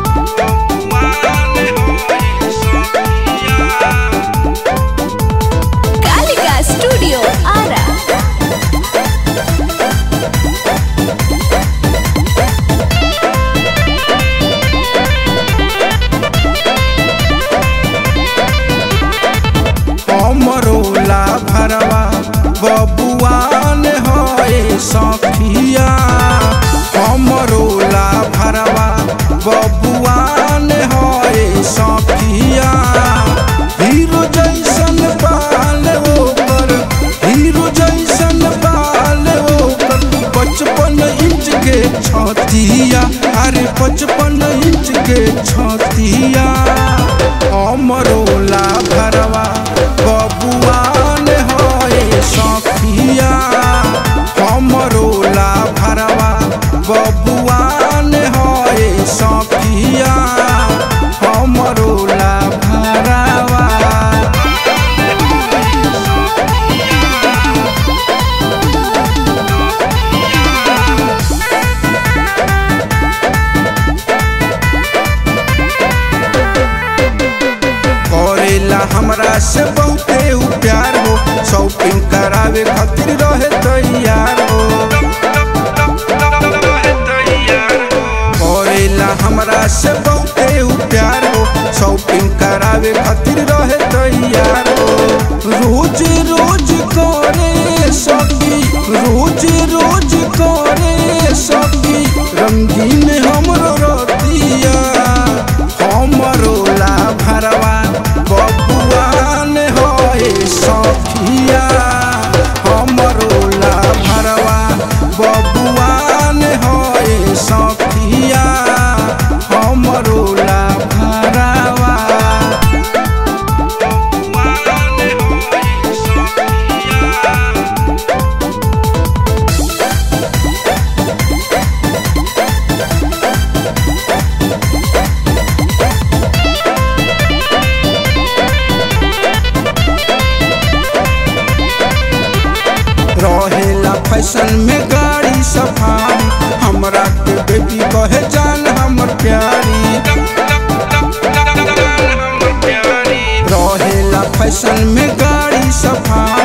हमरोला भरवा बबुआन होए सखिया। हमरोला भरवा बबुआन होए सखिया। हीरो जैसन बाल ओकर, हीरो जैसन बाल ओकर, 55 इंच के छतिया, अरे 55 इंच के छतिया। हमरोला भरवा बबुआन होए सखिया। हमरोला भरवा बबुआन होए सखिया। हमरोला भरवा करेला हमरा से बहुते प्यार हो, शॉपिंग करावे खातिर रहे तैयार हो। करेला हमरा से बहुते प्यार हो, शॉपिंग करावे खातिर रहे तैयार हो। रोज रोज करे सखी, रोज रोज करे सखी, रंगीन हमरो रतिया। हमरोला भरवा बबुआन होए सखिया। हमरोला भरवा बबुआन होए सखिया। हमरोला भरवा रहेला फैशन में गाड़ी सफारी, हमरा के बेबी कहे जान हमर प्यारी। रहेला फैशन में गाड़ी सफारी,